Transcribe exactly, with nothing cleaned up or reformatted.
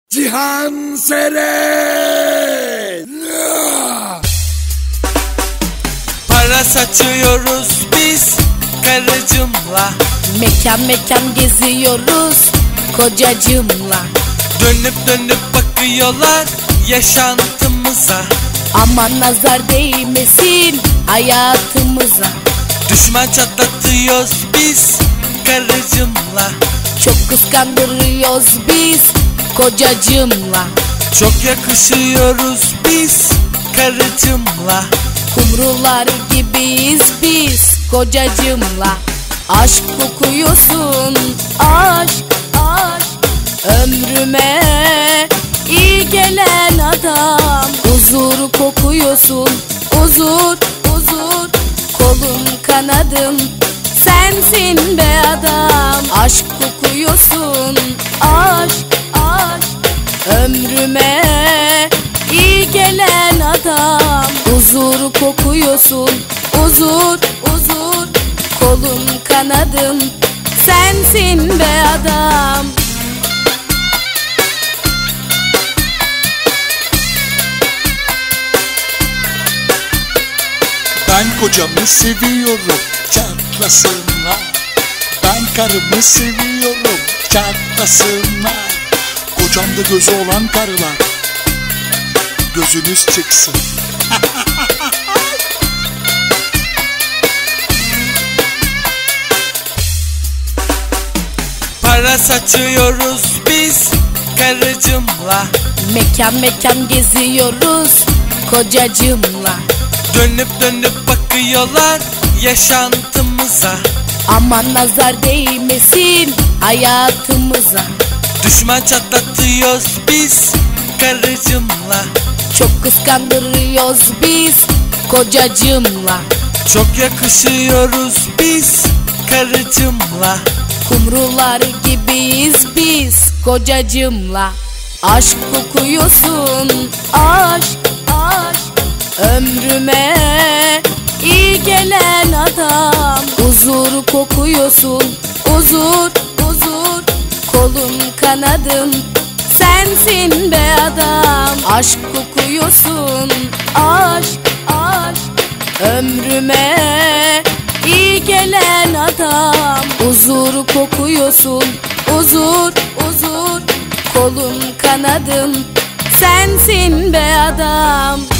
Cihan Seren. Para saçıyoruz biz karıcımla. Mekan mekan geziyoruz kocacımla. Dönüp dönüp bakıyorlar yaşantımıza. Aman nazar değmesin hayatımıza. Düşman çatlatıyoruz biz karıcımla. Çok kıskandırıyoruz biz kocacımla. Çok yakışıyoruz biz karıcımla. Kumrular gibiyiz biz kocacımla. Aşk kokuyorsun, aşk, aşk. Ömrüme iyi gelen adam. Huzur kokuyorsun, huzur, huzur. Kolum kanadım sensin be adam. Aşk kokuyorsun, aşk, aşk. Ömrüme iyi gelen adam. Huzur kokuyorsun, huzur, huzur. Kolum kanadım sensin be adam. Ben kocamı seviyorum, çatlasınlar. Ben karımı seviyorum, çatlasınlar. Kocamda gözü olan karılar, gözünüz çıksın. Para saçıyoruz biz karıcımla. Mekan mekan geziyoruz kocacımla. Dönüp dönüp bakıyorlar yaşantımıza. Aman nazar değmesin hayatımıza. Düşman çatlatıyoruz biz karıcımla. Çok kıskandırıyoruz biz kocacımla. Çok yakışıyoruz biz karıcımla. Kumrular gibiyiz biz kocacımla. Aşk kokuyorsun, aşk, aşk. Ömrüme iyi gelen adam. Huzur kokuyorsun, huzur, huzur. Kolum kanadım sensin be adam. Aşk kokuyorsun, aşk, aşk. Ömrüme iyi gelen adam. Huzur kokuyorsun, huzur, huzur. Kolum kanadım sensin be adam.